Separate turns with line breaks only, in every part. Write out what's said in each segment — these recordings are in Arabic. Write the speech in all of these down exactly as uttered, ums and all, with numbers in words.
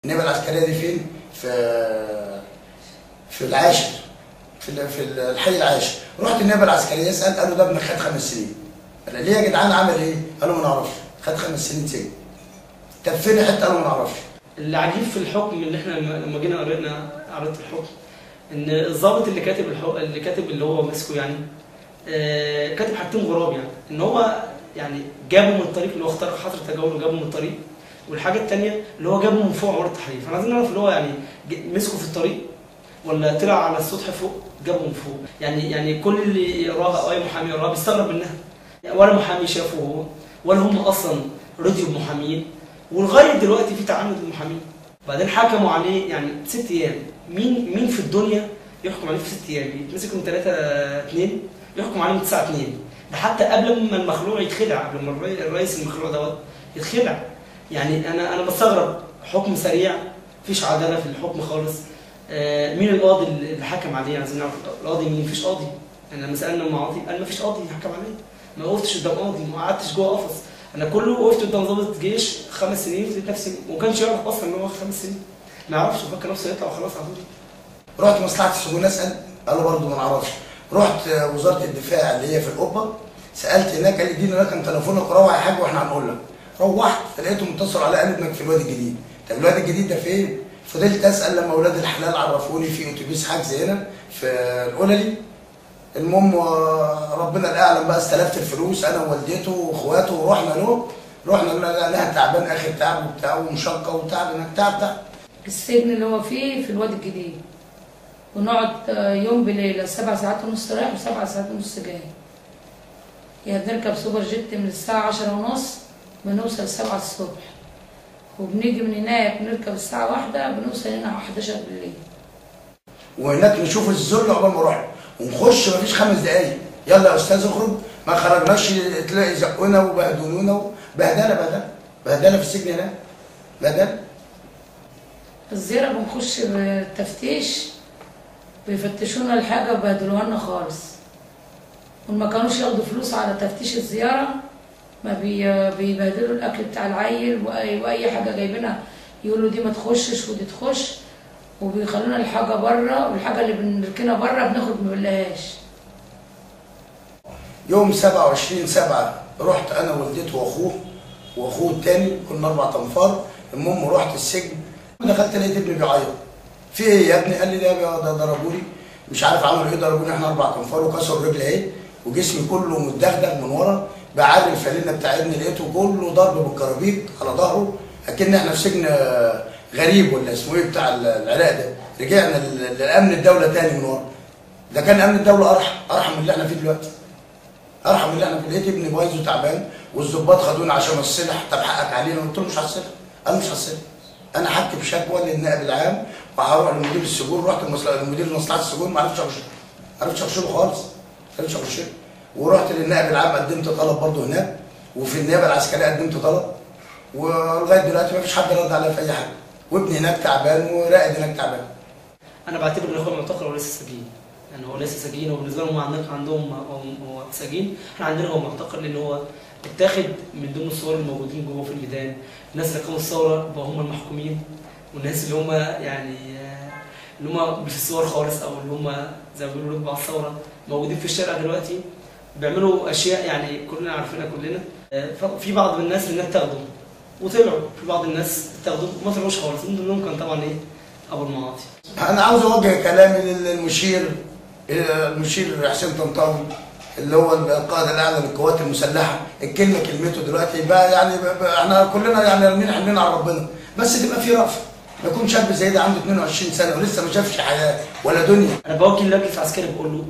النيابه العسكريه دي فين؟ في في العاشر، في في الحي العاشر. رحت النيابه العسكريه اسال، قالوا ده ابنك خد خمس سنين. قال ليه يا جدعان عمل ايه؟ قالوا ما نعرفش، خد خمس سنين سجن. طب فين حته؟ قالوا ما نعرفش.
اللي عجيب في الحكم اللي احنا لما جينا قرينا قريت الحكم ان الضابط اللي كاتب الحكم اللي كاتب اللي هو ماسكه يعني آه كاتب حاجتين غراب، يعني ان هو يعني جابه من الطريق اللي هو اختار حظر تجاوله، جابه من الطريق، والحاجه الثانيه اللي هو جابه من فوق عماره التحرير. فاحنا عايزين نعرف اللي هو يعني مسكه في الطريق ولا طلع على السطح فوق جابه من فوق. يعني يعني كل اللي يقراها او اي محامي يقراها بيستغرب منها، يعني ولا محامي شافه هو ولا هم اصلا رضيوا بمحامين، ولغايه دلوقتي في تعنت بالمحامين. بعدين حكموا عليه يعني ست ايام. مين مين في الدنيا يحكم عليه في ست ايام؟ يتمسك من ثلاثة اتنين يحكم عليه من تسعة اتنين. ده حتى قبل ما المخلوع يتخلع، قبل ما الرئيس المخلوع دوت يتخلع. يعني انا انا بستغرب، حكم سريع، مفيش عداله في الحكم خالص. آه مين القاضي اللي حكم عليه؟ عايزين نعرف القاضي مين. مفيش قاضي. يعني لما سالنا المعاطي قال مفيش قاضي حكم عليه. ما وقفتش قدام قاضي، ما قعدتش جوه قفص. انا كله وقفت قدام ضابط جيش خمس سنين في نفسي، وما كانش يعرف اصلا ان هو خمس سنين. ما يعرفش، فكر نفسه يطلع وخلاص على طول.
رحت مصلحه السجون اسال، قالوا برضه ما نعرفش. رحت وزاره الدفاع اللي هي في القبه، سالت هناك، قال لي ادينا رقم تليفونك روح يا حاج واحنا هنقول لك. روحت لقيته متصل على قال ابنك في الوادي الجديد. طب الوادي الجديد ده فين؟ فضلت اسال لما اولاد الحلال عرفوني في اتوبيس حجز هنا في القللي. المهم ربنا الاعلم بقى، استلفت الفلوس انا ووالدته واخواته ورحنا له. رحنا لها تعبان اخر تعب وبتاع ومشقه وتعب هناك تعب تعب.
السجن اللي هو فيه في الوادي الجديد، ونقعد يوم بليله سبع ساعات ونص رايح وسبع ساعات ونص جاي. يعني بنركب سوبر جيت من الساعه عشرة ونص بنوصل السابعة الصبح، وبنيجي من هناك بنركب الساعه واحدة بنوصل هنا حداشر بالليل.
وهناك نشوف الذل عقبال ما رحنا ونخش مفيش خمس دقايق، يلا يا استاذ اخرج، ما خرجناش تلاقي زقونا وبهدلونا. بهدله بهدله بهدله في السجن هناك، بهدله.
الزيارة بنخش بالتفتيش بيفتشونا الحاجة وبهدلوها لنا خالص. وما كانوش ياخدوا فلوس على تفتيش الزيارة، ما بي بيبهدلوا الأكل بتاع العيل وأي, وأي حاجة جايبينها يقولوا دي ما تخشش ودي تخش، وبيخلونا الحاجة بره، والحاجة اللي بنركنها بره بناخد ما بنلاقيهاش.
يوم سبعة وعشرين سبعة رحت أنا ووالدته وأخوه وأخوه التاني، كنا أربع تنفار. المهم رحت السجن، دخلت لقيت ابني بيعيط. في إيه يا ابني؟ قال لي ده ده ضربوني، مش عارف عملوا إيه، ضربوني إحنا أربع تنفار وكسروا رجلي أهي، وجسمي كله متدغدغ من ورا، بعري الفانلة بتاع ابني لقيته كله ضرب بالكرابيط على ظهره، أكن إحنا في سجن غريب ولا اسمه إيه بتاع العراق ده. رجعنا لأمن الدولة تاني من ورا. ده كان أمن الدولة أرحم، أرحم من اللي إحنا فيه دلوقتي. ارحم من اللي احنا فيه. لقيت ابني بايظ وتعبان، والظباط خدونا عشان الصلح. طب حقك علينا؟ قلت له مش على الصلح. قال مش على الصلح، انا هكتب شكوى للنائب العام وهروح لمدير السجون. رحت لمدير مصلحه السجون، ما عرفتش اخش ما عرفتش اخش له خالص، ما عرفتش اخش له. ورحت للنائب العام قدمت طلب برضه هناك، وفي النيابه العسكريه قدمت طلب، ولغايه دلوقتي ما فيش حد رد عليا في اي حاجه. وابني هناك تعبان وراقد هناك تعبان.
انا بعتبر ان اخويا معتقل ولسه سجين. يعني هو لسه سجين، وبالنسبه لهم عندهم هو سجين، احنا عندنا هو معتقل لان هو اتاخد من ضمن الصور الموجودين جوه في الميدان. الناس اللي قاموا الثوره بقوا هم المحكومين، والناس اللي هم يعني اللي هم مش في الصور خالص، او اللي هم زي ما بيقولوا ركبوا على الثوره موجودين في الشارع دلوقتي بيعملوا اشياء يعني كلنا عارفينها كلنا. في بعض من الناس اللي اتاخدوا وطلعوا، في بعض الناس اتاخدوا وما طلعوش خالص. من ضمنهم كان طبعا ايه؟ ابو المعاطي.
انا عاوز اوجه كلامي للمشير المشير حسين طنطاوي اللي هو القائد الاعلى للقوات المسلحه. الكلمه كلمته دلوقتي بقى، يعني بقى احنا كلنا يعني رامين حملنا على ربنا، بس تبقى في رأفه. يكون شاب زي ده عنده اتنين وعشرين سنه ولسه ما شافش حياه ولا دنيا.
انا بوكل المجلس العسكري بقول له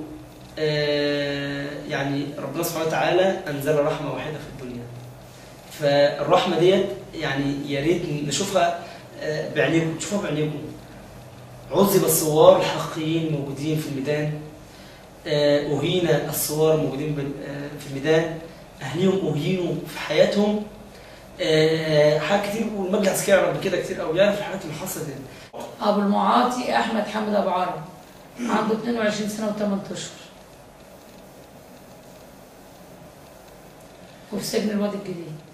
آه يعني ربنا سبحانه وتعالى انزل رحمه واحده في الدنيا، فالرحمه ديت يعني يا ريت نشوفها آه بعينيكم، تشوفوها بعينيكم. عذب الثوار الحقيقيين موجودين في الميدان، أهين الثوار الموجودين في الميدان، أهليهم أهينوا في حياتهم. حاجات كتير، والمجلس العسكري قبل كده كتير قوي يعرف الحاجات اللي حصلت دي.
أبو المعاطي أحمد حامد أبو عرب، عنده اتنين وعشرين سنة وثمانية أشهر، وفي سجن الوادي الجديد.